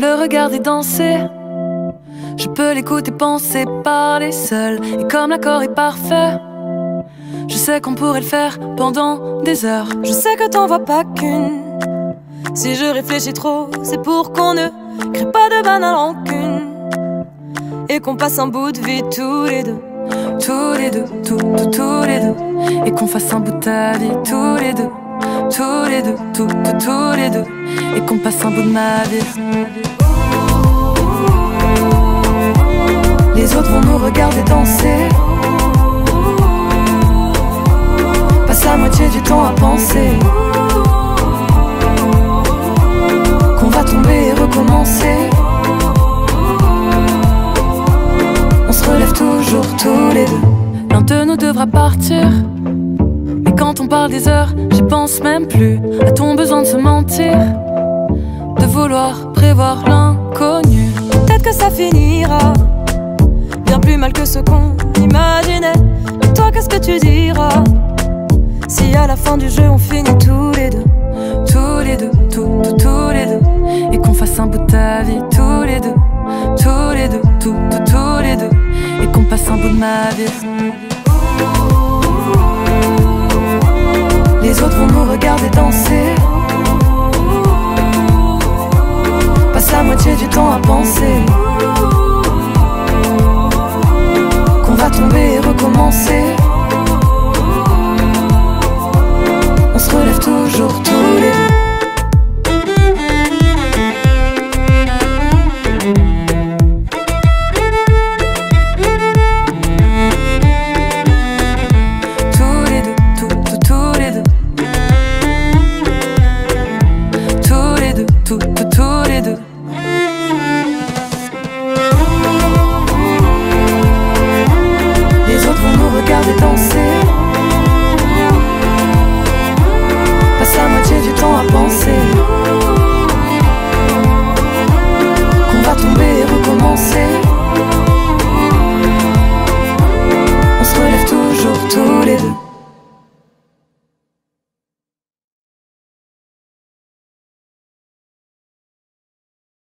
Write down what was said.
le regarder danser. Je peux l'écouter penser, parler seul. Et comme l'accord est parfait, je sais qu'on pourrait le faire pendant des heures. Je sais que t'en vois pas qu'une. Si je réfléchis trop, c'est pour qu'on ne crée pas de banale rancune. Et qu'on passe un bout de vie tous les deux. Tous les deux, tous les deux. Et qu'on fasse un bout de ta vie tous les deux. Tous les deux, tous les deux. Et qu'on passe un bout de ma vie. Les autres vont nous regarder danser. Passe la moitié du temps à penser qu'on va tomber et recommencer. On se relève toujours tous les deux. L'un de nous devra partir. Mais quand on parle des heures, j'y pense même plus. A-t-on besoin de se mentir, de vouloir prévoir l'inconnu? Peut-être que ça finira bien plus mal que ce qu'on imaginait. Et toi, qu'est-ce que tu diras si à la fin du jeu on finit tous les deux? Tous les deux, tous les deux. Et qu'on fasse un bout de ta vie tous les deux. Tous les deux, tous les deux. Et qu'on passe un bout de ma vie. Les autres vont nous regarder danser. Passe la moitié du temps à penser qu'on va tomber et recommencer. On se relève toujours tous les deux. Tous les deux, tous les deux. Tous les deux, tous les deux. Les autres vont nous regarder danser.